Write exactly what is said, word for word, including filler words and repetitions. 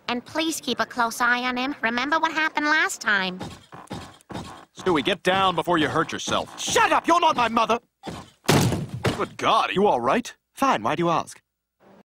And please keep a close eye on him. Remember what happened last time. Stewie, get down before you hurt yourself. Shut up! You're not my mother! Good God, are you all right? Fine, why do you ask?